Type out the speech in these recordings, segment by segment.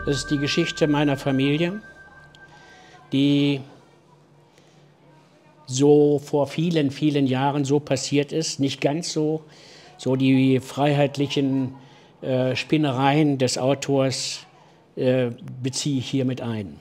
Das ist die Geschichte meiner Familie, die so vor vielen, vielen Jahren so passiert ist. Nicht ganz so die freiheitlichen Spinnereien des Autors beziehe ich hier mit ein.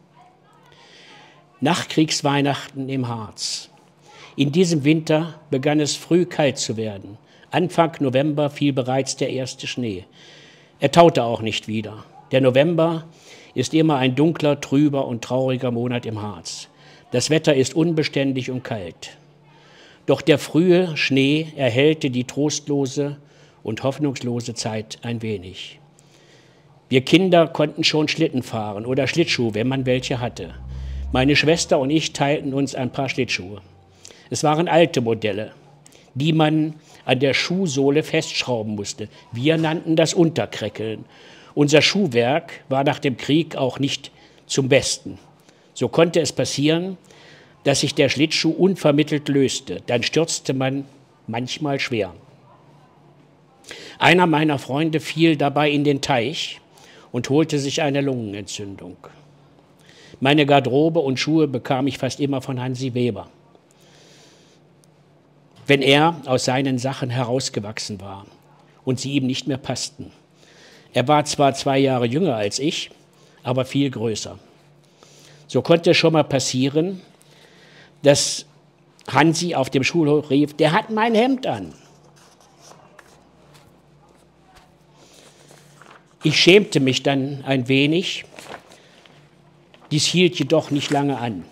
Nachkriegsweihnachten im Harz. In diesem Winter begann es früh kalt zu werden. Anfang November fiel bereits der erste Schnee. Er taute auch nicht wieder. Der November ist immer ein dunkler, trüber und trauriger Monat im Harz. Das Wetter ist unbeständig und kalt. Doch der frühe Schnee erhellte die trostlose und hoffnungslose Zeit ein wenig. Wir Kinder konnten schon Schlitten fahren oder Schlittschuh, wenn man welche hatte. Meine Schwester und ich teilten uns ein paar Schlittschuhe. Es waren alte Modelle, die man an der Schuhsohle festschrauben musste. Wir nannten das Unterkreckeln. Unser Schuhwerk war nach dem Krieg auch nicht zum Besten. So konnte es passieren, dass sich der Schlittschuh unvermittelt löste. Dann stürzte man manchmal schwer. Einer meiner Freunde fiel dabei in den Teich und holte sich eine Lungenentzündung. Meine Garderobe und Schuhe bekam ich fast immer von Hansi Weber, wenn er aus seinen Sachen herausgewachsen war und sie ihm nicht mehr passten. Er war zwar 2 Jahre jünger als ich, aber viel größer. So konnte es schon mal passieren, dass Hansi auf dem Schulhof rief, der hat mein Hemd an. Ich schämte mich dann ein wenig. Dies hielt jedoch nicht lange an.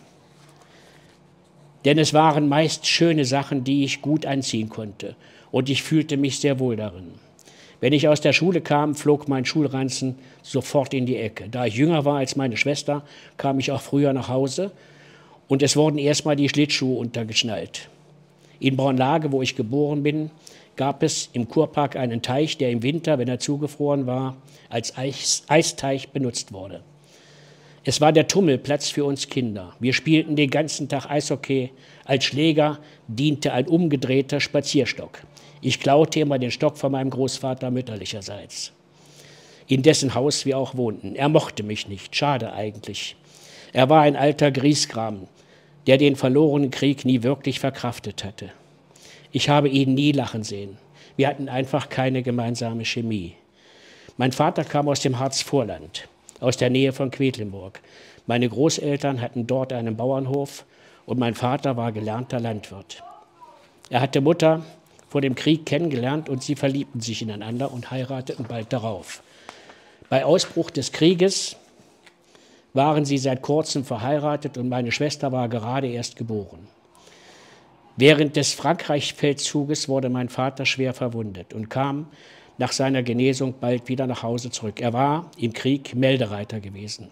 Denn es waren meist schöne Sachen, die ich gut anziehen konnte. Und ich fühlte mich sehr wohl darin. Wenn ich aus der Schule kam, flog mein Schulranzen sofort in die Ecke. Da ich jünger war als meine Schwester, kam ich auch früher nach Hause. Und es wurden erstmal die Schlittschuhe untergeschnallt. In Braunlage, wo ich geboren bin, gab es im Kurpark einen Teich, der im Winter, wenn er zugefroren war, als Eisteich benutzt wurde. Es war der Tummelplatz für uns Kinder. Wir spielten den ganzen Tag Eishockey. Als Schläger diente ein umgedrehter Spazierstock. Ich klaute immer den Stock von meinem Großvater mütterlicherseits, in dessen Haus wir auch wohnten. Er mochte mich nicht, schade eigentlich. Er war ein alter Griesgram, der den verlorenen Krieg nie wirklich verkraftet hatte. Ich habe ihn nie lachen sehen. Wir hatten einfach keine gemeinsame Chemie. Mein Vater kam aus dem Harzvorland, aus der Nähe von Quedlinburg. Meine Großeltern hatten dort einen Bauernhof und mein Vater war gelernter Landwirt. Er hatte Mutter vor dem Krieg kennengelernt und sie verliebten sich ineinander und heirateten bald darauf. Bei Ausbruch des Krieges waren sie seit kurzem verheiratet und meine Schwester war gerade erst geboren. Während des Frankreich-Feldzuges wurde mein Vater schwer verwundet und kam nach seiner Genesung bald wieder nach Hause zurück. Er war im Krieg Meldereiter gewesen.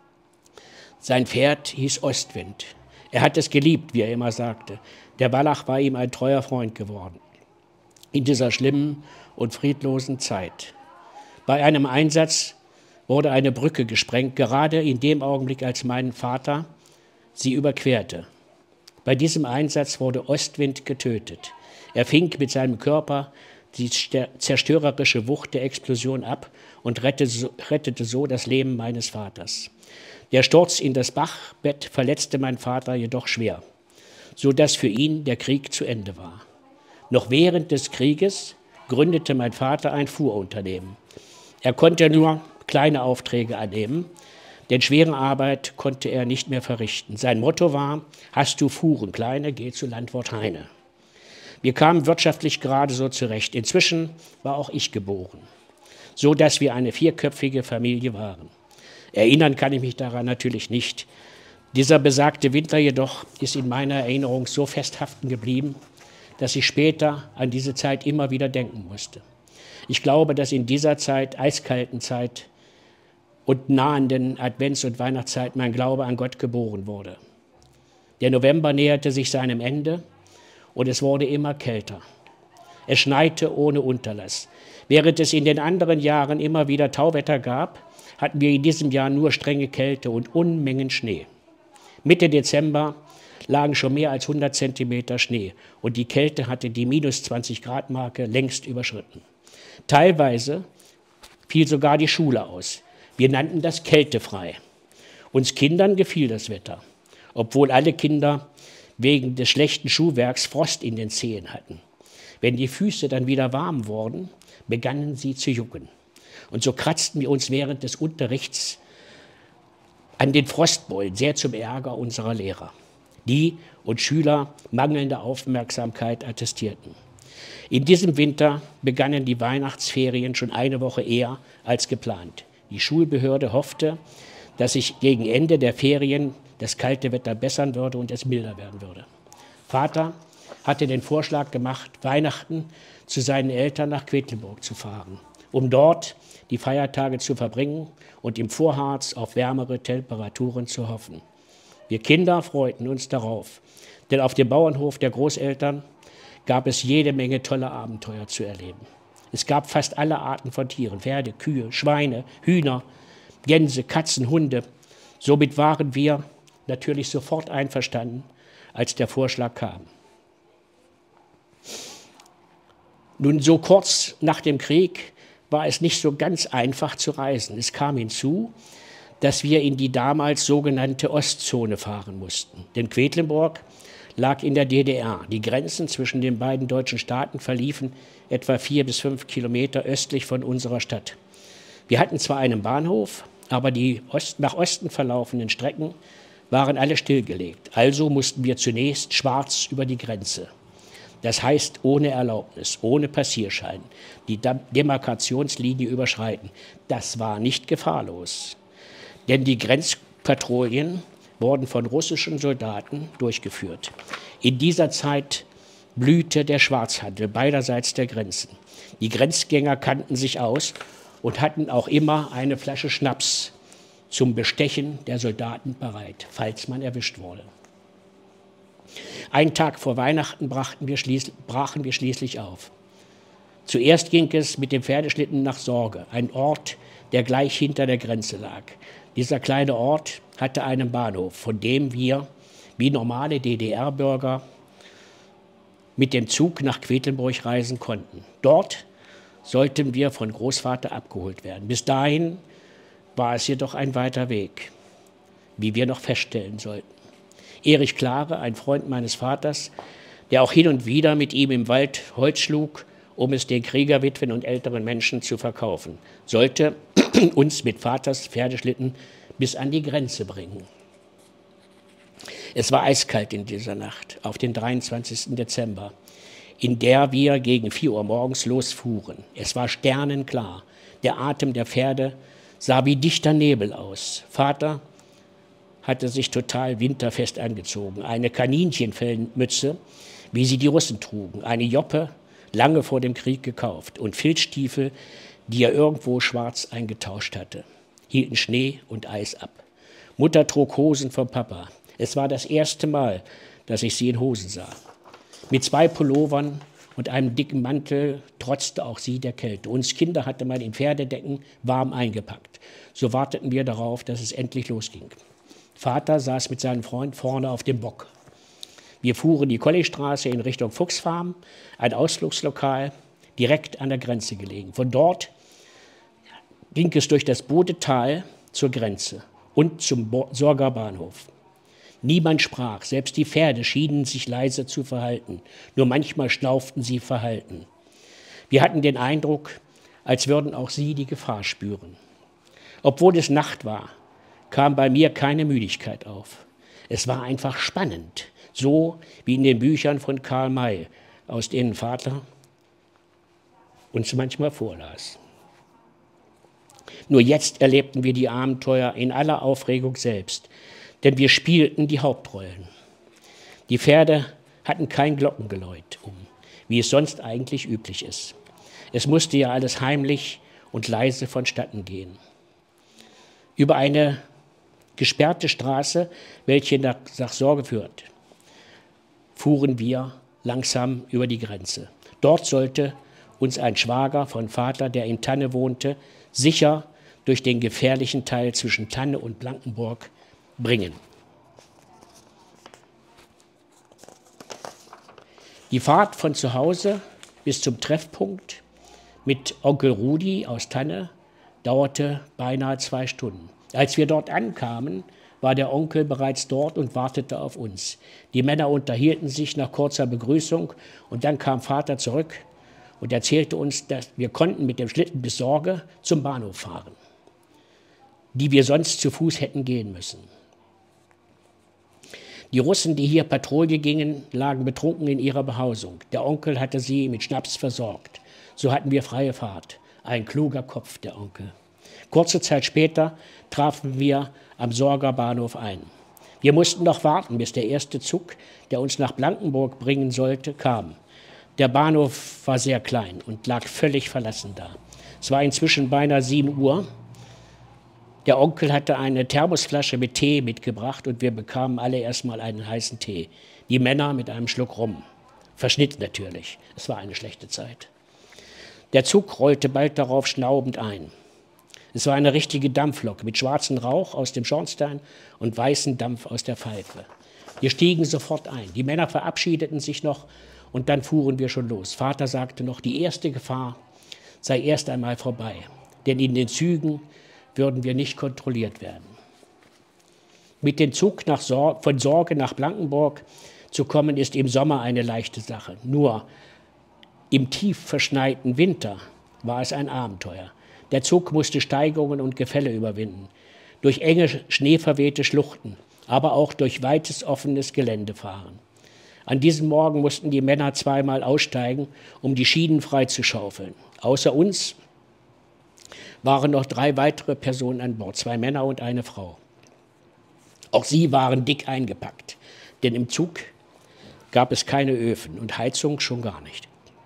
Sein Pferd hieß Ostwind. Er hat es geliebt, wie er immer sagte. Der Wallach war ihm ein treuer Freund geworden in dieser schlimmen und friedlosen Zeit. Bei einem Einsatz wurde eine Brücke gesprengt, gerade in dem Augenblick, als mein Vater sie überquerte. Bei diesem Einsatz wurde Ostwind getötet. Er fing mit seinem Körper die zerstörerische Wucht der Explosion ab und rettete so das Leben meines Vaters. Der Sturz in das Bachbett verletzte meinen Vater jedoch schwer, sodass für ihn der Krieg zu Ende war. Noch während des Krieges gründete mein Vater ein Fuhrunternehmen. Er konnte nur kleine Aufträge annehmen, denn schwere Arbeit konnte er nicht mehr verrichten. Sein Motto war, hast du Fuhren kleine, geh zu Landwirt Heine. Wir kamen wirtschaftlich gerade so zurecht. Inzwischen war auch ich geboren, so dass wir eine 4-köpfige Familie waren. Erinnern kann ich mich daran natürlich nicht. Dieser besagte Winter jedoch ist in meiner Erinnerung so festhaften geblieben, dass ich später an diese Zeit immer wieder denken musste. Ich glaube, dass in dieser Zeit, eiskalten Zeit und nahenden Advents- und Weihnachtszeit mein Glaube an Gott geboren wurde. Der November näherte sich seinem Ende und es wurde immer kälter. Es schneite ohne Unterlass. Während es in den anderen Jahren immer wieder Tauwetter gab, hatten wir in diesem Jahr nur strenge Kälte und Unmengen Schnee. Mitte Dezember lagen schon mehr als 100 Zentimeter Schnee und die Kälte hatte die -20-Grad-Marke längst überschritten. Teilweise fiel sogar die Schule aus. Wir nannten das kältefrei. Uns Kindern gefiel das Wetter, obwohl alle Kinder wegen des schlechten Schuhwerks Frost in den Zehen hatten. Wenn die Füße dann wieder warm wurden, begannen sie zu jucken. Und so kratzten wir uns während des Unterrichts an den Frostbeulen, sehr zum Ärger unserer Lehrer, die uns Schüler mangelnde Aufmerksamkeit attestierten. In diesem Winter begannen die Weihnachtsferien schon eine Woche eher als geplant. Die Schulbehörde hoffte, dass sich gegen Ende der Ferien das kalte Wetter bessern würde und es milder werden würde. Vater hatte den Vorschlag gemacht, Weihnachten zu seinen Eltern nach Quedlinburg zu fahren, um dort die Feiertage zu verbringen und im Vorharz auf wärmere Temperaturen zu hoffen. Wir Kinder freuten uns darauf, denn auf dem Bauernhof der Großeltern gab es jede Menge tolle Abenteuer zu erleben. Es gab fast alle Arten von Tieren, Pferde, Kühe, Schweine, Hühner, Gänse, Katzen, Hunde. Somit waren wir natürlich sofort einverstanden, als der Vorschlag kam. Nun, so kurz nach dem Krieg war es nicht so ganz einfach zu reisen. Es kam hinzu, dass wir in die damals sogenannte Ostzone fahren mussten. Denn Quedlinburg lag in der DDR. Die Grenzen zwischen den beiden deutschen Staaten verliefen etwa 4 bis 5 Kilometer östlich von unserer Stadt. Wir hatten zwar einen Bahnhof, aber die nach Osten verlaufenden Strecken waren alle stillgelegt. Also mussten wir zunächst schwarz über die Grenze. Das heißt, ohne Erlaubnis, ohne Passierschein, die Demarkationslinie überschreiten. Das war nicht gefahrlos. Denn die Grenzpatrouillen wurden von russischen Soldaten durchgeführt. In dieser Zeit blühte der Schwarzhandel beiderseits der Grenzen. Die Grenzgänger kannten sich aus und hatten auch immer eine Flasche Schnaps zum Bestechen der Soldaten bereit, falls man erwischt wurde. Einen Tag vor Weihnachten brachen wir schließlich auf. Zuerst ging es mit dem Pferdeschlitten nach Sorge, ein Ort, der gleich hinter der Grenze lag. Dieser kleine Ort hatte einen Bahnhof, von dem wir, wie normale DDR-Bürger, mit dem Zug nach Quedlinburg reisen konnten. Dort sollten wir von Großvater abgeholt werden. Bis dahin war es jedoch ein weiter Weg, wie wir noch feststellen sollten. Erich Klare, ein Freund meines Vaters, der auch hin und wieder mit ihm im Wald Holz schlug, um es den Kriegerwitwen und älteren Menschen zu verkaufen, sollte uns mit Vaters Pferdeschlitten bis an die Grenze bringen. Es war eiskalt in dieser Nacht, auf den 23. Dezember, in der wir gegen 4 Uhr morgens losfuhren. Es war sternenklar. Der Atem der Pferde sah wie dichter Nebel aus. Vater hatte sich total winterfest angezogen. Eine Kaninchenfellmütze, wie sie die Russen trugen. Eine Joppe, lange vor dem Krieg gekauft. Und Filzstiefel, die er irgendwo schwarz eingetauscht hatte. Hielten Schnee und Eis ab. Mutter trug Hosen vom Papa. Es war das erste Mal, dass ich sie in Hosen sah. Mit 2 Pullovern und einem dicken Mantel trotzte auch sie der Kälte. Uns Kinder hatte man in Pferdedecken warm eingepackt. So warteten wir darauf, dass es endlich losging. Vater saß mit seinem Freund vorne auf dem Bock. Wir fuhren die Kolligstraße in Richtung Fuchsfarm, ein Ausflugslokal, direkt an der Grenze gelegen. Von dort ging es durch das Bodetal zur Grenze und zum Sorger Bahnhof. Niemand sprach, selbst die Pferde schienen sich leise zu verhalten. Nur manchmal schnauften sie verhalten. Wir hatten den Eindruck, als würden auch sie die Gefahr spüren. Obwohl es Nacht war, kam bei mir keine Müdigkeit auf. Es war einfach spannend, so wie in den Büchern von Karl May, aus denen Vater uns manchmal vorlas. Nur jetzt erlebten wir die Abenteuer in aller Aufregung selbst, denn wir spielten die Hauptrollen. Die Pferde hatten kein Glockengeläut wie es sonst eigentlich üblich ist. Es musste ja alles heimlich und leise vonstatten gehen. Über eine gesperrte Straße, welche nach Sorge führt, fuhren wir langsam über die Grenze. Dort sollte uns ein Schwager von Vater, der in Tanne wohnte, sicher durch den gefährlichen Teil zwischen Tanne und Blankenburg bringen. Die Fahrt von zu Hause bis zum Treffpunkt mit Onkel Rudi aus Tanne dauerte beinahe 2 Stunden. Als wir dort ankamen, war der Onkel bereits dort und wartete auf uns. Die Männer unterhielten sich nach kurzer Begrüßung und dann kam Vater zurück und erzählte uns, dass wir konnten mit dem Schlitten bis Sorge zum Bahnhof fahren, die wir sonst zu Fuß hätten gehen müssen. Die Russen, die hier Patrouille gingen, lagen betrunken in ihrer Behausung. Der Onkel hatte sie mit Schnaps versorgt. So hatten wir freie Fahrt. Ein kluger Kopf, der Onkel. Kurze Zeit später trafen wir am Sorger Bahnhof ein. Wir mussten noch warten, bis der erste Zug, der uns nach Blankenburg bringen sollte, kam. Der Bahnhof war sehr klein und lag völlig verlassen da. Es war inzwischen beinahe 7 Uhr. Der Onkel hatte eine Thermosflasche mit Tee mitgebracht und wir bekamen alle erstmal einen heißen Tee. Die Männer mit einem Schluck Rum. Verschnitt natürlich. Es war eine schlechte Zeit. Der Zug rollte bald darauf schnaubend ein. Es war eine richtige Dampflok mit schwarzem Rauch aus dem Schornstein und weißem Dampf aus der Pfeife. Wir stiegen sofort ein. Die Männer verabschiedeten sich noch und dann fuhren wir schon los. Vater sagte noch, die erste Gefahr sei erst einmal vorbei, denn in den Zügen würden wir nicht kontrolliert werden. Mit dem Zug von Sorge nach Blankenburg zu kommen, ist im Sommer eine leichte Sache. Nur im tief verschneiten Winter war es ein Abenteuer. Der Zug musste Steigungen und Gefälle überwinden, durch enge, schneeverwehte Schluchten, aber auch durch weites, offenes Gelände fahren. An diesem Morgen mussten die Männer zweimal aussteigen, um die Schienen freizuschaufeln. Außer uns waren noch 3 weitere Personen an Bord, 2 Männer und eine Frau. Auch sie waren dick eingepackt, denn im Zug gab es keine Öfen und Heizung schon gar nicht.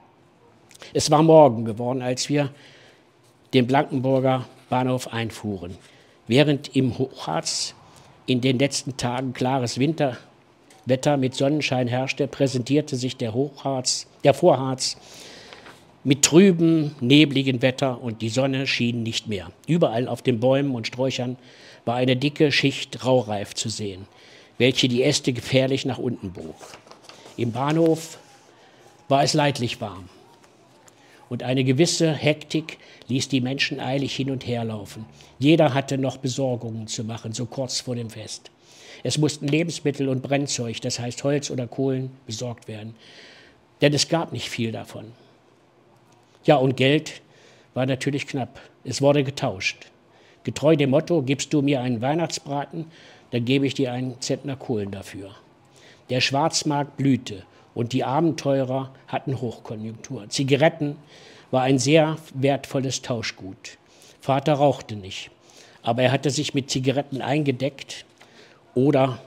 Es war Morgen geworden, als wir den Blankenburger Bahnhof einfuhren. Während im Hochharz in den letzten Tagen klares Winterwetter mit Sonnenschein herrschte, präsentierte sich der Vorharz mit trübem, nebligen Wetter und die Sonne schien nicht mehr. Überall auf den Bäumen und Sträuchern war eine dicke Schicht Raureif zu sehen, welche die Äste gefährlich nach unten bog. Im Bahnhof war es leidlich warm und eine gewisse Hektik ließ die Menschen eilig hin und her laufen. Jeder hatte noch Besorgungen zu machen, so kurz vor dem Fest. Es mussten Lebensmittel und Brennzeug, das heißt Holz oder Kohlen, besorgt werden, denn es gab nicht viel davon. Ja, und Geld war natürlich knapp. Es wurde getauscht. Getreu dem Motto, gibst du mir einen Weihnachtsbraten, dann gebe ich dir einen Zentner Kohlen dafür. Der Schwarzmarkt blühte und die Abenteurer hatten Hochkonjunktur. Zigaretten war ein sehr wertvolles Tauschgut. Vater rauchte nicht, aber er hatte sich mit Zigaretten eingedeckt oder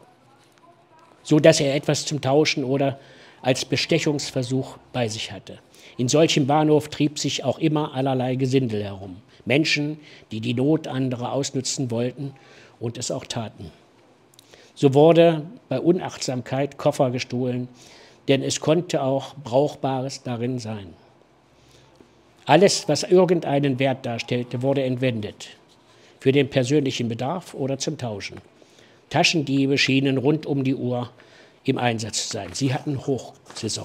so, dass er etwas zum Tauschen oder als Bestechungsversuch bei sich hatte. In solchem Bahnhof trieb sich auch immer allerlei Gesindel herum. Menschen, die die Not anderer ausnützen wollten und es auch taten. So wurde bei Unachtsamkeit Koffer gestohlen, denn es konnte auch Brauchbares darin sein. Alles, was irgendeinen Wert darstellte, wurde entwendet, für den persönlichen Bedarf oder zum Tauschen. Taschendiebe schienen rund um die Uhr im Einsatz zu sein. Sie hatten Hochsaison.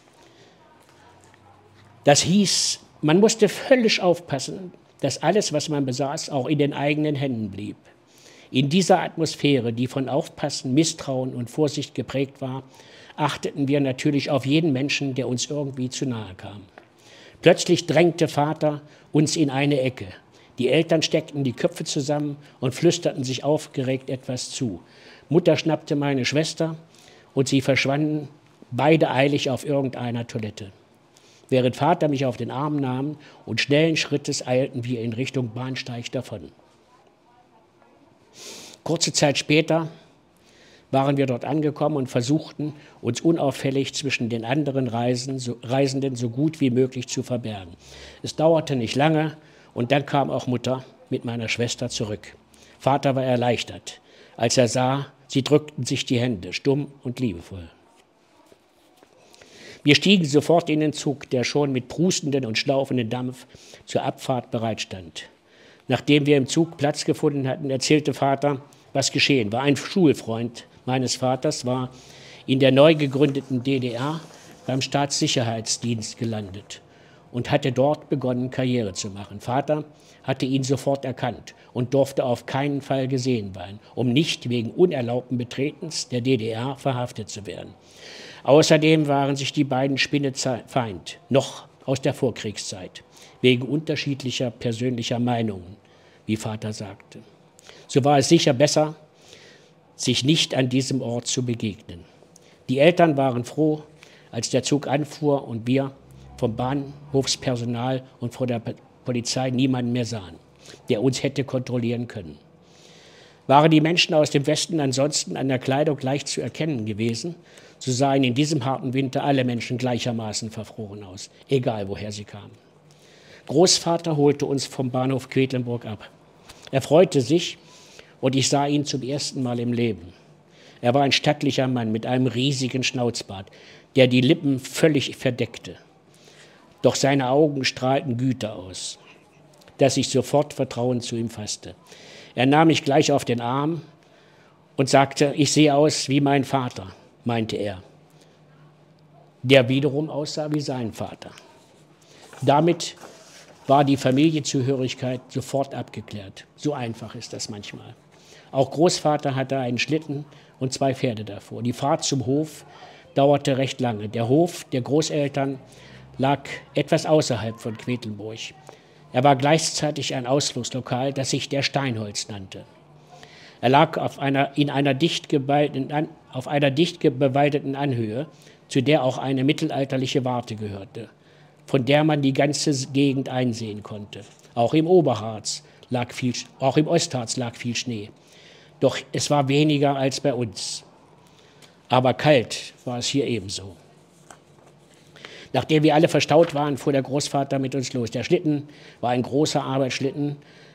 Das hieß, man musste völlig aufpassen, dass alles, was man besaß, auch in den eigenen Händen blieb. In dieser Atmosphäre, die von Aufpassen, Misstrauen und Vorsicht geprägt war, achteten wir natürlich auf jeden Menschen, der uns irgendwie zu nahe kam. Plötzlich drängte Vater uns in eine Ecke. Die Eltern steckten die Köpfe zusammen und flüsterten sich aufgeregt etwas zu. Mutter schnappte meine Schwester und sie verschwanden beide eilig auf irgendeiner Toilette. Während Vater mich auf den Arm nahm und schnellen Schrittes eilten wir in Richtung Bahnsteig davon. Kurze Zeit später waren wir dort angekommen und versuchten, uns unauffällig zwischen den anderen Reisenden so gut wie möglich zu verbergen. Es dauerte nicht lange und dann kam auch Mutter mit meiner Schwester zurück. Vater war erleichtert, als er sah, sie drückten sich die Hände, stumm und liebevoll. Wir stiegen sofort in den Zug, der schon mit prustenden und schnaufenden Dampf zur Abfahrt bereitstand. Nachdem wir im Zug Platz gefunden hatten, erzählte Vater, was geschehen war. Ein Schulfreund meines Vaters war in der neu gegründeten DDR beim Staatssicherheitsdienst gelandet und hatte dort begonnen, Karriere zu machen. Vater hatte ihn sofort erkannt und durfte auf keinen Fall gesehen werden, um nicht wegen unerlaubten Betretens der DDR verhaftet zu werden. Außerdem waren sich die beiden spinnefeind, noch aus der Vorkriegszeit, wegen unterschiedlicher persönlicher Meinungen, wie Vater sagte. So war es sicher besser, sich nicht an diesem Ort zu begegnen. Die Eltern waren froh, als der Zug anfuhr und wir vom Bahnhofspersonal und vor der Polizei niemanden mehr sahen, der uns hätte kontrollieren können. Waren die Menschen aus dem Westen ansonsten an der Kleidung leicht zu erkennen gewesen, so sahen in diesem harten Winter alle Menschen gleichermaßen verfroren aus, egal woher sie kamen. Großvater holte uns vom Bahnhof Quedlinburg ab. Er freute sich und ich sah ihn zum ersten Mal im Leben. Er war ein stattlicher Mann mit einem riesigen Schnauzbart, der die Lippen völlig verdeckte. Doch seine Augen strahlten Güte aus, dass ich sofort Vertrauen zu ihm fasste. Er nahm mich gleich auf den Arm und sagte, ich sehe aus wie mein Vater, meinte er, der wiederum aussah wie sein Vater. Damit war die Familienzugehörigkeit sofort abgeklärt. So einfach ist das manchmal. Auch Großvater hatte einen Schlitten und 2 Pferde davor. Die Fahrt zum Hof dauerte recht lange. Der Hof der Großeltern lag etwas außerhalb von Quedlinburg. Er war gleichzeitig ein Ausflugslokal, das sich der Steinholz nannte. Er lag auf einer dicht bewaldeten Anhöhe, zu der auch eine mittelalterliche Warte gehörte, von der man die ganze Gegend einsehen konnte. Auch im Ostharz lag viel Schnee. Doch es war weniger als bei uns. Aber kalt war es hier ebenso. Nachdem wir alle verstaut waren, fuhr der Großvater mit uns los. Der Schlitten war ein großer Arbeitsschlitten,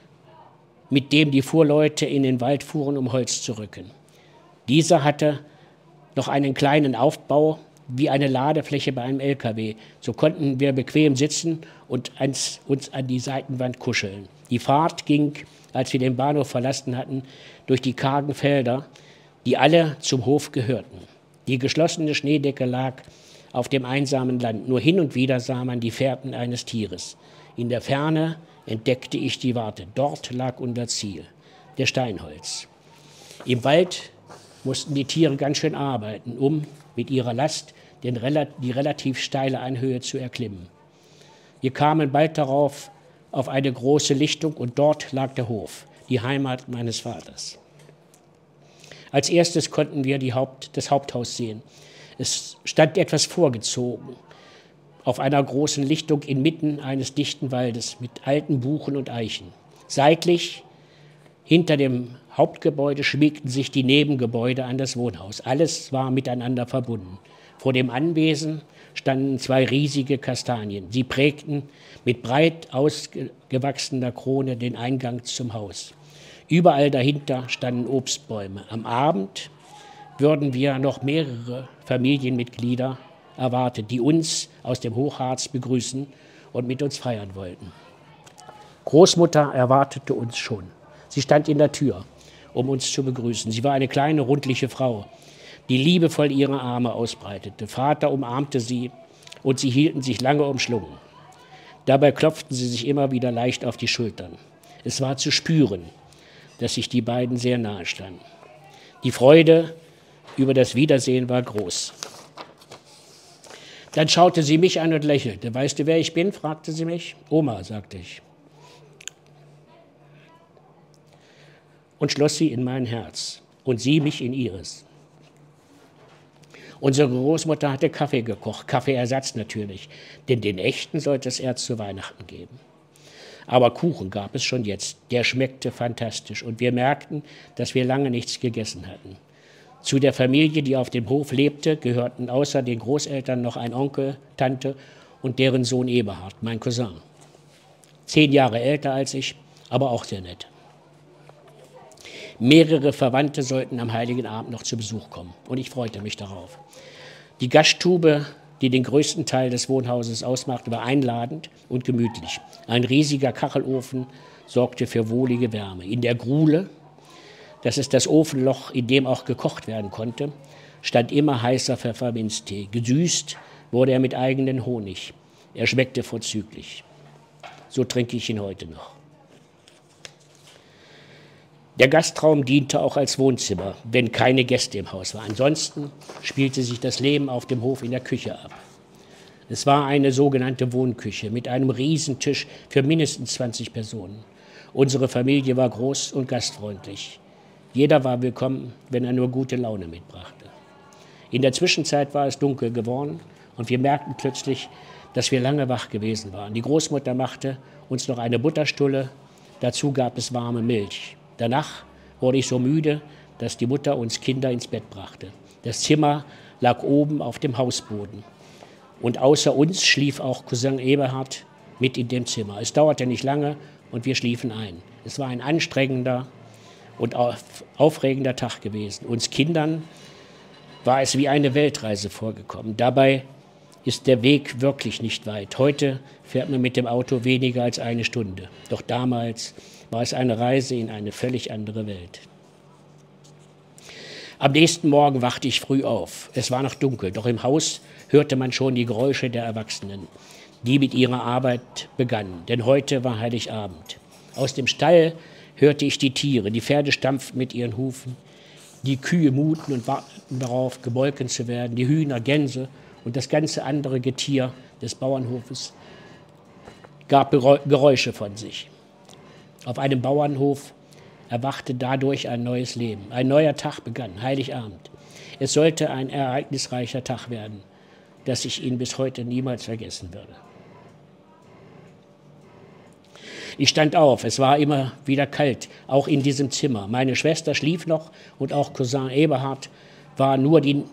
mit dem die Fuhrleute in den Wald fuhren, um Holz zu rücken. Dieser hatte noch einen kleinen Aufbau wie eine Ladefläche bei einem LKW. So konnten wir bequem sitzen und uns an die Seitenwand kuscheln. Die Fahrt ging, als wir den Bahnhof verlassen hatten, durch die kargen Felder, die alle zum Hof gehörten. Die geschlossene Schneedecke lag auf dem einsamen Land. Nur hin und wieder sah man die Fährten eines Tieres. In der Ferne entdeckte ich die Warte. Dort lag unser Ziel, der Steinholz. Im Wald mussten die Tiere ganz schön arbeiten, um mit ihrer Last die relativ steile Anhöhe zu erklimmen. Wir kamen bald darauf auf eine große Lichtung und dort lag der Hof, die Heimat meines Vaters. Als erstes konnten wir das Haupthaus sehen. Es stand etwas vorgezogen auf einer großen Lichtung inmitten eines dichten Waldes mit alten Buchen und Eichen. Seitlich hinter dem Hauptgebäude schmiegten sich die Nebengebäude an das Wohnhaus. Alles war miteinander verbunden. Vor dem Anwesen standen 2 riesige Kastanien. Sie prägten mit breit ausgewachsener Krone den Eingang zum Haus. Überall dahinter standen Obstbäume. Am Abend würden wir noch mehrere Familienmitglieder erwartet, die uns aus dem Hochharz begrüßen und mit uns feiern wollten. Großmutter erwartete uns schon. Sie stand in der Tür, um uns zu begrüßen. Sie war eine kleine, rundliche Frau, die liebevoll ihre Arme ausbreitete. Vater umarmte sie und sie hielten sich lange umschlungen. Dabei klopften sie sich immer wieder leicht auf die Schultern. Es war zu spüren, dass sich die beiden sehr nahe standen. Die Freude über das Wiedersehen war groß. Dann schaute sie mich an und lächelte. Weißt du, wer ich bin? Fragte sie mich. Oma, sagte ich. Und schloss sie in mein Herz und sie mich in ihres. Unsere Großmutter hatte Kaffee gekocht, Kaffeeersatz natürlich, denn den echten sollte es erst zu Weihnachten geben. Aber Kuchen gab es schon jetzt, der schmeckte fantastisch und wir merkten, dass wir lange nichts gegessen hatten. Zu der Familie, die auf dem Hof lebte, gehörten außer den Großeltern noch ein Onkel, Tante und deren Sohn Eberhard, mein Cousin. 10 Jahre älter als ich, aber auch sehr nett. Mehrere Verwandte sollten am Heiligen Abend noch zu Besuch kommen und ich freute mich darauf. Die Gaststube, die den größten Teil des Wohnhauses ausmachte, war einladend und gemütlich. Ein riesiger Kachelofen sorgte für wohlige Wärme. In der Gruhle, das ist das Ofenloch, in dem auch gekocht werden konnte, stand immer heißer Pfefferminztee. Gesüßt wurde er mit eigenem Honig. Er schmeckte vorzüglich. So trinke ich ihn heute noch. Der Gastraum diente auch als Wohnzimmer, wenn keine Gäste im Haus waren. Ansonsten spielte sich das Leben auf dem Hof in der Küche ab. Es war eine sogenannte Wohnküche mit einem Riesentisch für mindestens 20 Personen. Unsere Familie war groß und gastfreundlich. Jeder war willkommen, wenn er nur gute Laune mitbrachte. In der Zwischenzeit war es dunkel geworden und wir merkten plötzlich, dass wir lange wach gewesen waren. Die Großmutter machte uns noch eine Butterstulle, dazu gab es warme Milch. Danach wurde ich so müde, dass die Mutter uns Kinder ins Bett brachte. Das Zimmer lag oben auf dem Hausboden. Und außer uns schlief auch Cousin Eberhard mit in dem Zimmer. Es dauerte nicht lange und wir schliefen ein. Es war ein anstrengender und aufregender Tag gewesen. Uns Kindern war es wie eine Weltreise vorgekommen. Dabei ist der Weg wirklich nicht weit. Heute fährt man mit dem Auto weniger als eine Stunde. Doch damals war es eine Reise in eine völlig andere Welt. Am nächsten Morgen wachte ich früh auf. Es war noch dunkel, doch im Haus hörte man schon die Geräusche der Erwachsenen, die mit ihrer Arbeit begannen. Denn heute war Heiligabend. Aus dem Stall hörte ich die Tiere. Die Pferde stampften mit ihren Hufen. Die Kühe muten und warteten darauf, gemolken zu werden. Die Hühner, Gänse und das ganze andere Getier des Bauernhofes gab Geräusche von sich. Auf einem Bauernhof erwachte dadurch ein neues Leben. Ein neuer Tag begann, Heiligabend. Es sollte ein ereignisreicher Tag werden, dass ich ihn bis heute niemals vergessen würde. Ich stand auf, es war immer wieder kalt, auch in diesem Zimmer. Meine Schwester schlief noch und auch Cousin Eberhard war nur die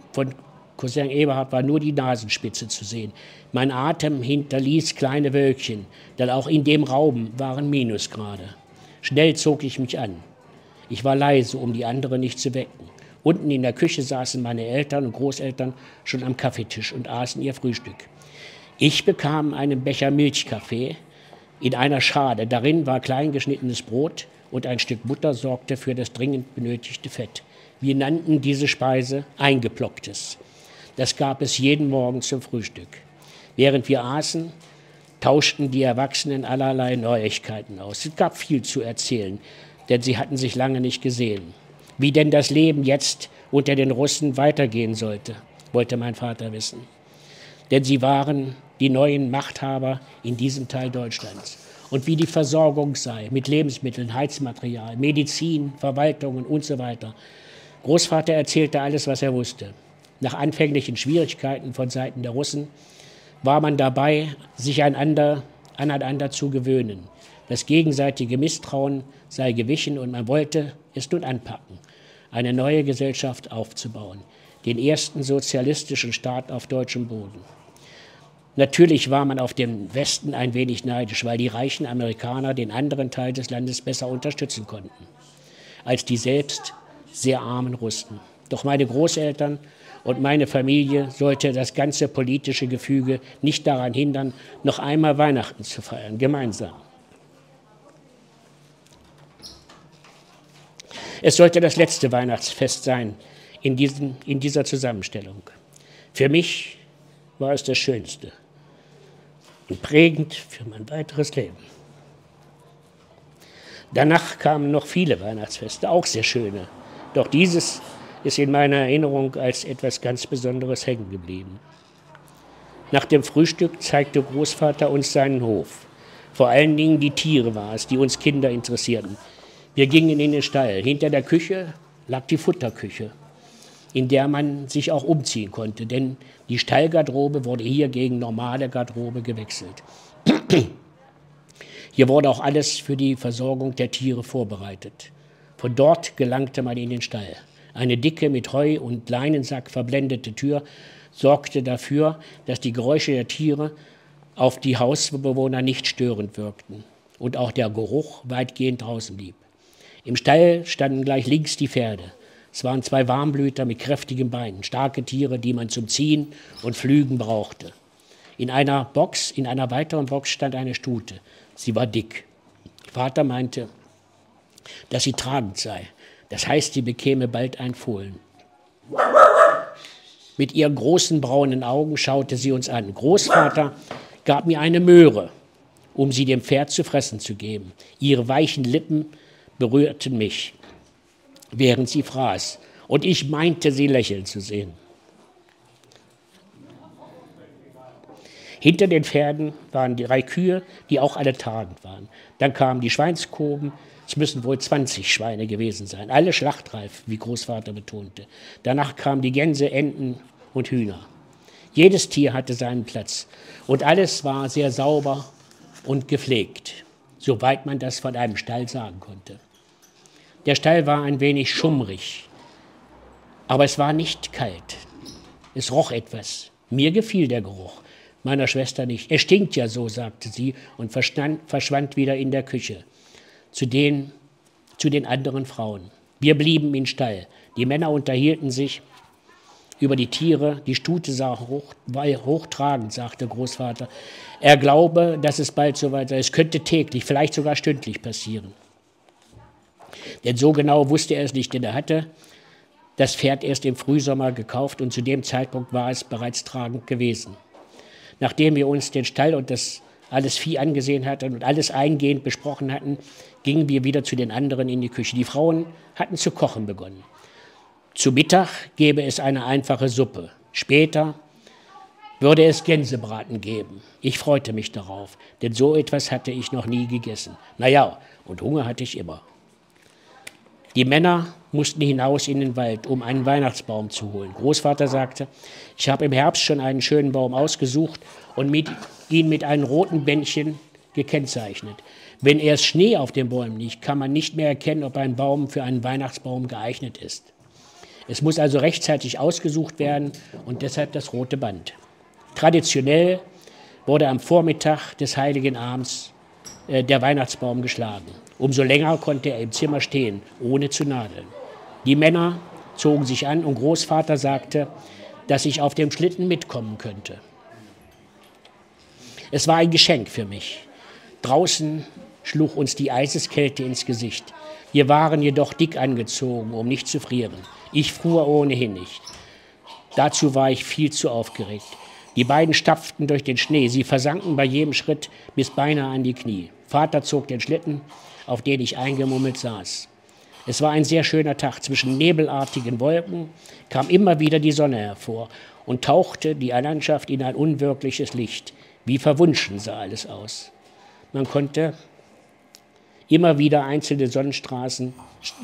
Nasenspitze zu sehen. Mein Atem hinterließ kleine Wölkchen, denn auch in dem Raum waren Minusgrade. Schnell zog ich mich an. Ich war leise, um die anderen nicht zu wecken. Unten in der Küche saßen meine Eltern und Großeltern schon am Kaffeetisch und aßen ihr Frühstück. Ich bekam einen Becher Milchkaffee in einer Schale. Darin war klein geschnittenes Brot und ein Stück Butter sorgte für das dringend benötigte Fett. Wir nannten diese Speise Eingeplocktes. Das gab es jeden Morgen zum Frühstück. Während wir aßen, tauschten die Erwachsenen allerlei Neuigkeiten aus. Es gab viel zu erzählen, denn sie hatten sich lange nicht gesehen. Wie denn das Leben jetzt unter den Russen weitergehen sollte, wollte mein Vater wissen. Denn sie waren die neuen Machthaber in diesem Teil Deutschlands. Und wie die Versorgung sei mit Lebensmitteln, Heizmaterial, Medizin, Verwaltungen und so weiter. Großvater erzählte alles, was er wusste. Nach anfänglichen Schwierigkeiten von Seiten der Russen war man dabei, sich aneinander zu gewöhnen. Das gegenseitige Misstrauen sei gewichen und man wollte es nun anpacken, eine neue Gesellschaft aufzubauen, den ersten sozialistischen Staat auf deutschem Boden. Natürlich war man auf den Westen ein wenig neidisch, weil die reichen Amerikaner den anderen Teil des Landes besser unterstützen konnten, als die selbst sehr armen Russen. Doch meine Großeltern und meine Familie sollte das ganze politische Gefüge nicht daran hindern, noch einmal Weihnachten zu feiern, gemeinsam. Es sollte das letzte Weihnachtsfest sein in dieser Zusammenstellung. Für mich war es das Schönste und prägend für mein weiteres Leben. Danach kamen noch viele Weihnachtsfeste, auch sehr schöne. Doch dieses ist in meiner Erinnerung als etwas ganz Besonderes hängen geblieben. Nach dem Frühstück zeigte Großvater uns seinen Hof. Vor allen Dingen die Tiere war es, die uns Kinder interessierten. Wir gingen in den Stall. Hinter der Küche lag die Futterküche, in der man sich auch umziehen konnte, denn die Stallgarderobe wurde hier gegen normale Garderobe gewechselt. Hier wurde auch alles für die Versorgung der Tiere vorbereitet. Von dort gelangte man in den Stall. Eine dicke, mit Heu und Leinensack verblendete Tür sorgte dafür, dass die Geräusche der Tiere auf die Hausbewohner nicht störend wirkten und auch der Geruch weitgehend draußen blieb. Im Stall standen gleich links die Pferde. Es waren 2 Warmblüter mit kräftigen Beinen, starke Tiere, die man zum Ziehen und Pflügen brauchte. In einer weiteren Box stand eine Stute. Sie war dick. Vater meinte, dass sie tragend sei. Das heißt, sie bekäme bald ein Fohlen. Mit ihren großen braunen Augen schaute sie uns an. Großvater gab mir eine Möhre, um sie dem Pferd zu fressen zu geben. Ihre weichen Lippen berührten mich, während sie fraß, und ich meinte, sie lächeln zu sehen. Hinter den Pferden waren die 3 Kühe, die auch alle tragend waren. Dann kamen die Schweinskoben, es müssen wohl 20 Schweine gewesen sein, alle schlachtreif, wie Großvater betonte. Danach kamen die Gänse, Enten und Hühner. Jedes Tier hatte seinen Platz und alles war sehr sauber und gepflegt, soweit man das von einem Stall sagen konnte. Der Stall war ein wenig schummrig, aber es war nicht kalt. Es roch etwas. Mir gefiel der Geruch, meiner Schwester nicht. Es stinkt ja so, sagte sie und verschwand wieder in der Küche zu den anderen Frauen. Wir blieben im Stall. Die Männer unterhielten sich über die Tiere. Die Stute war hochtragend, sagte Großvater. Er glaube, dass es bald soweit sei. Es könnte täglich, vielleicht sogar stündlich passieren. Denn so genau wusste er es nicht, denn er hatte das Pferd erst im Frühsommer gekauft und zu dem Zeitpunkt war es bereits tragend gewesen. Nachdem wir uns den Stall und das alles Vieh angesehen hatten und alles eingehend besprochen hatten, gingen wir wieder zu den anderen in die Küche. Die Frauen hatten zu kochen begonnen. Zu Mittag gäbe es eine einfache Suppe. Später würde es Gänsebraten geben. Ich freute mich darauf, denn so etwas hatte ich noch nie gegessen. Naja, und Hunger hatte ich immer. Die Männer mussten hinaus in den Wald, um einen Weihnachtsbaum zu holen. Großvater sagte, ich habe im Herbst schon einen schönen Baum ausgesucht und ihn mit einem roten Bändchen gekennzeichnet. Wenn erst Schnee auf den Bäumen liegt, kann man nicht mehr erkennen, ob ein Baum für einen Weihnachtsbaum geeignet ist. Es muss also rechtzeitig ausgesucht werden und deshalb das rote Band. Traditionell wurde am Vormittag des Heiligen Abends der Weihnachtsbaum geschlagen. Umso länger konnte er im Zimmer stehen, ohne zu nadeln. Die Männer zogen sich an und Großvater sagte, dass ich auf dem Schlitten mitkommen könnte. Es war ein Geschenk für mich. Draußen schlug uns die Eiseskälte ins Gesicht. Wir waren jedoch dick angezogen, um nicht zu frieren. Ich fuhr ohnehin nicht. Dazu war ich viel zu aufgeregt. Die beiden stapften durch den Schnee. Sie versanken bei jedem Schritt bis beinahe an die Knie. Vater zog den Schlitten, auf den ich eingemummelt saß. Es war ein sehr schöner Tag. Zwischen nebelartigen Wolken kam immer wieder die Sonne hervor und tauchte die Landschaft in ein unwirkliches Licht. Wie verwunschen sah alles aus. Man konnte immer wieder einzelne Sonnenstrahlen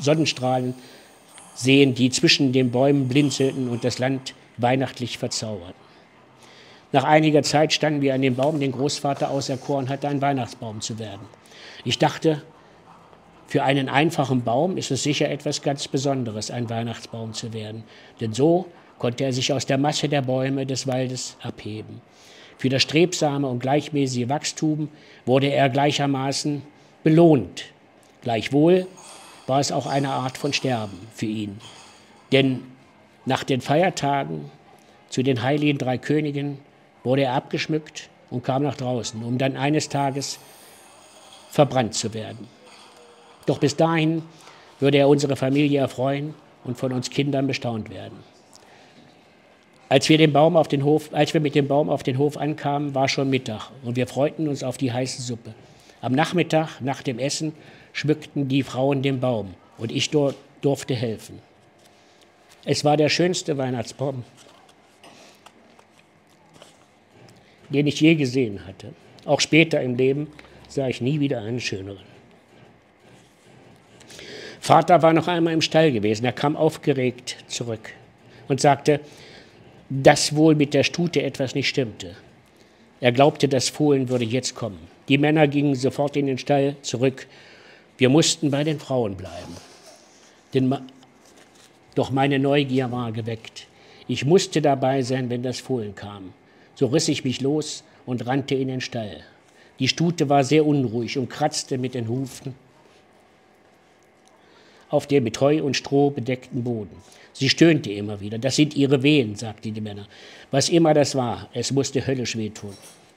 sehen, die zwischen den Bäumen blinzelten und das Land weihnachtlich verzauberten. Nach einiger Zeit standen wir an dem Baum, den Großvater auserkoren hatte, ein Weihnachtsbaum zu werden. Ich dachte, für einen einfachen Baum ist es sicher etwas ganz Besonderes, ein Weihnachtsbaum zu werden. Denn so konnte er sich aus der Masse der Bäume des Waldes abheben. Für das strebsame und gleichmäßige Wachstum wurde er gleichermaßen belohnt. Gleichwohl war es auch eine Art von Sterben für ihn. Denn nach den Feiertagen zu den heiligen 3 Königen wurde er abgeschmückt und kam nach draußen, um dann eines Tages verbrannt zu werden. Doch bis dahin würde er unsere Familie erfreuen und von uns Kindern bestaunt werden. Als wir mit dem Baum auf den Hof ankamen, war schon Mittag und wir freuten uns auf die heiße Suppe. Am Nachmittag, nach dem Essen, schmückten die Frauen den Baum und ich durfte helfen. Es war der schönste Weihnachtsbaum, den ich je gesehen hatte. Auch später im Leben sah ich nie wieder einen schöneren. Vater war noch einmal im Stall gewesen. Er kam aufgeregt zurück und sagte, dass wohl mit der Stute etwas nicht stimmte. Er glaubte, das Fohlen würde jetzt kommen. Die Männer gingen sofort in den Stall zurück. Wir mussten bei den Frauen bleiben. Doch meine Neugier war geweckt. Ich musste dabei sein, wenn das Fohlen kam. So riss ich mich los und rannte in den Stall. Die Stute war sehr unruhig und kratzte mit den Hufen auf dem mit Heu und Stroh bedeckten Boden. Sie stöhnte immer wieder. Das sind ihre Wehen, sagten die Männer. Was immer das war, es musste höllisch wehtun.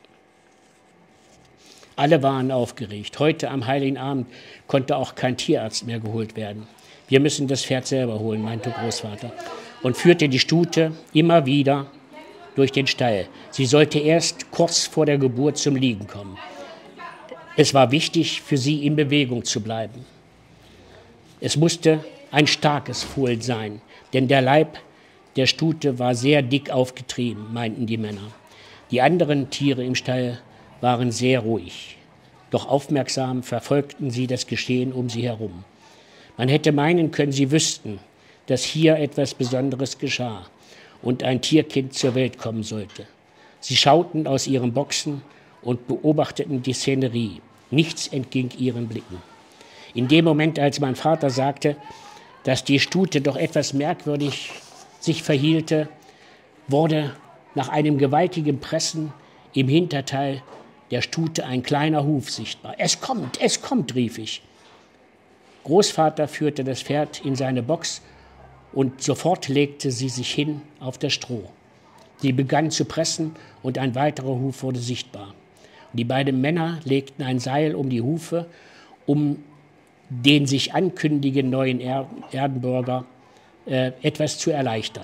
Alle waren aufgeregt. Heute am Heiligen Abend konnte auch kein Tierarzt mehr geholt werden. Wir müssen das Pferd selber holen, meinte Großvater, und führte die Stute immer wieder durch den Stall. Sie sollte erst kurz vor der Geburt zum Liegen kommen. Es war wichtig, für sie in Bewegung zu bleiben. Es musste ein starkes Fohlen sein, denn der Leib der Stute war sehr dick aufgetrieben, meinten die Männer. Die anderen Tiere im Stall waren sehr ruhig, doch aufmerksam verfolgten sie das Geschehen um sie herum. Man hätte meinen können, sie wüssten, dass hier etwas Besonderes geschah und ein Tierkind zur Welt kommen sollte. Sie schauten aus ihren Boxen und beobachteten die Szenerie. Nichts entging ihren Blicken. In dem Moment, als mein Vater sagte, dass die Stute doch etwas merkwürdig sich verhielte, wurde nach einem gewaltigen Pressen im Hinterteil der Stute ein kleiner Huf sichtbar. Es kommt, rief ich. Großvater führte das Pferd in seine Box und sofort legte sie sich hin auf das Stroh. Sie begann zu pressen und ein weiterer Huf wurde sichtbar. Die beiden Männer legten ein Seil um die Hufe, um den sich ankündigenden neuen Erdenbürger etwas zu erleichtern.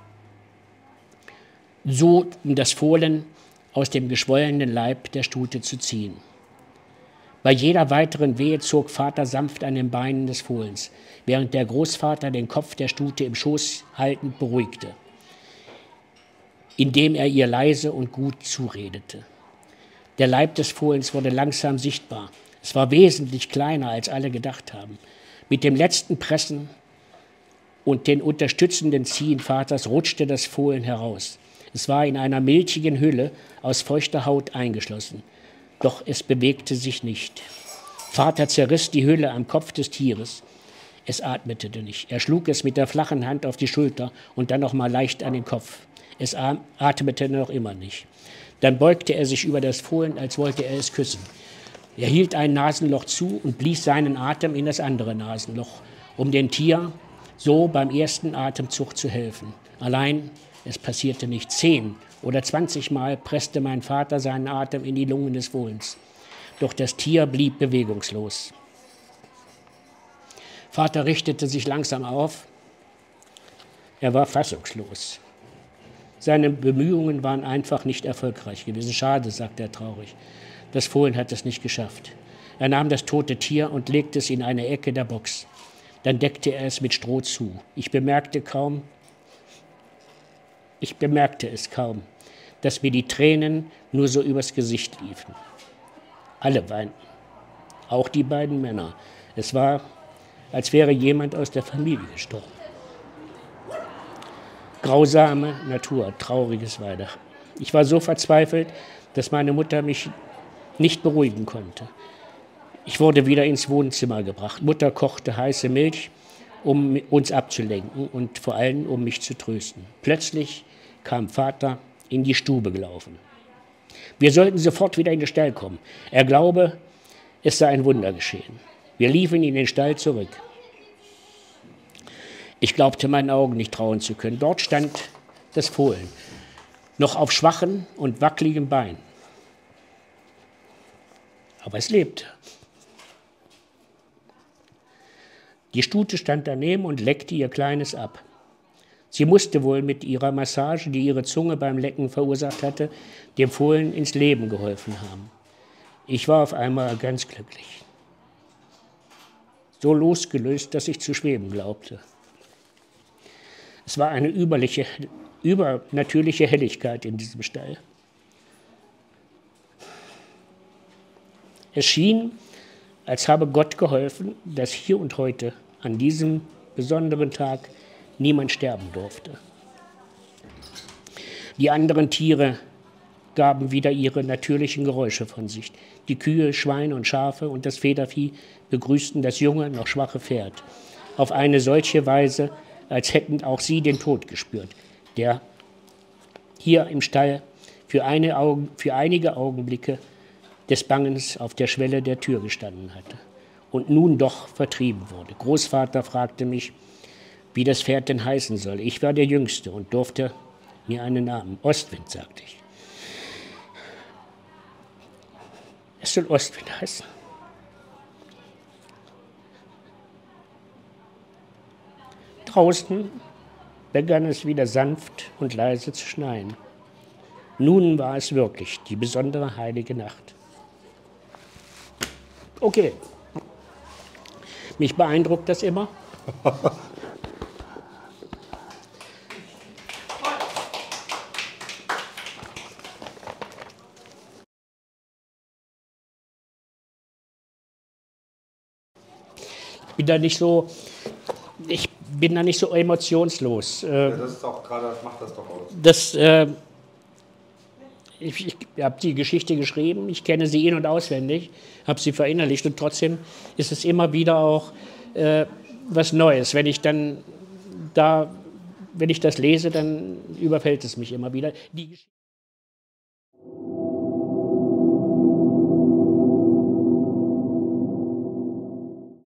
So um das Fohlen aus dem geschwollenen Leib der Stute zu ziehen. Bei jeder weiteren Wehe zog Vater sanft an den Beinen des Fohlens, während der Großvater den Kopf der Stute im Schoß haltend beruhigte, indem er ihr leise und gut zuredete. Der Leib des Fohlens wurde langsam sichtbar. Es war wesentlich kleiner, als alle gedacht haben. Mit dem letzten Pressen und den unterstützenden Ziehen Vaters rutschte das Fohlen heraus. Es war in einer milchigen Hülle aus feuchter Haut eingeschlossen. Doch es bewegte sich nicht. Vater zerriss die Hülle am Kopf des Tieres. Es atmete nicht. Er schlug es mit der flachen Hand auf die Schulter und dann noch mal leicht an den Kopf. Es atmete noch immer nicht. Dann beugte er sich über das Fohlen, als wollte er es küssen. Er hielt ein Nasenloch zu und blies seinen Atem in das andere Nasenloch, um dem Tier so beim ersten Atemzug zu helfen. Allein, es passierte nicht. 10 oder 20 Mal presste mein Vater seinen Atem in die Lungen des Fohlens. Doch das Tier blieb bewegungslos. Vater richtete sich langsam auf. Er war fassungslos. Seine Bemühungen waren einfach nicht erfolgreich gewesen. Schade, sagte er traurig. Das Fohlen hat es nicht geschafft. Er nahm das tote Tier und legte es in eine Ecke der Box. Dann deckte er es mit Stroh zu. Ich bemerkte es kaum, dass mir die Tränen nur so übers Gesicht liefen. Alle weinten, auch die beiden Männer. Es war, als wäre jemand aus der Familie gestorben. Grausame Natur, trauriges Weihnachten. Ich war so verzweifelt, dass meine Mutter mich nicht beruhigen konnte. Ich wurde wieder ins Wohnzimmer gebracht. Mutter kochte heiße Milch, um uns abzulenken und vor allem, um mich zu trösten. Plötzlich kam Vater in die Stube gelaufen. Wir sollten sofort wieder in den Stall kommen. Er glaube, es sei ein Wunder geschehen. Wir liefen in den Stall zurück. Ich glaubte meinen Augen nicht trauen zu können. Dort stand das Fohlen, noch auf schwachen und wackeligen Beinen. Aber es lebte. Die Stute stand daneben und leckte ihr Kleines ab. Sie musste wohl mit ihrer Massage, die ihre Zunge beim Lecken verursacht hatte, dem Fohlen ins Leben geholfen haben. Ich war auf einmal ganz glücklich. So losgelöst, dass ich zu schweben glaubte. Es war eine übernatürliche Helligkeit in diesem Stall. Es schien, als habe Gott geholfen, dass hier und heute, an diesem besonderen Tag, niemand sterben durfte. Die anderen Tiere gaben wieder ihre natürlichen Geräusche von sich. Die Kühe, Schweine und Schafe und das Federvieh begrüßten das junge, noch schwache Pferd auf eine solche Weise, als hätten auch sie den Tod gespürt, der hier im Stall für einige Augenblicke des Bangens auf der Schwelle der Tür gestanden hatte und nun doch vertrieben wurde. Großvater fragte mich, wie das Pferd denn heißen soll. Ich war der Jüngste und durfte mir einen Namen. Ostwind, sagte ich. Es soll Ostwind heißen. Draußen begann es wieder sanft und leise zu schneien. Nun war es wirklich die besondere heilige Nacht. Okay. Mich beeindruckt das immer. Ich bin da nicht so emotionslos. Ja, das ist auch gerade, das macht das doch aus. Ich habe die Geschichte geschrieben, ich kenne sie in- und auswendig, habe sie verinnerlicht und trotzdem ist es immer wieder auch was Neues. Wenn ich das lese, dann überfällt es mich immer wieder.